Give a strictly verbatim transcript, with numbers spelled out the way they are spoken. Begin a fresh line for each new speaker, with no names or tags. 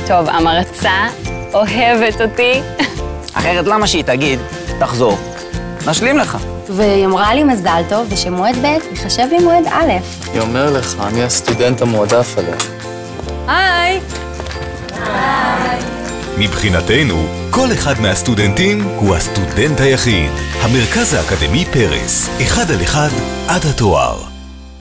טוב, המרצה אוהבת אותי.
אחרת למה שהיא תגיד, תחזור, נשלים לך.
והיא אמרה לי מזל טוב, ושמועד ב' יחשב לי מועד א'.
אני אומר לך, אני הסטודנט המועדף עליה.
היי!
היי!
מבחינתנו, כל אחד מהסטודנטים הוא הסטודנט היחיד. המרכז האקדמי פרס, אחד על אחד עד התואר.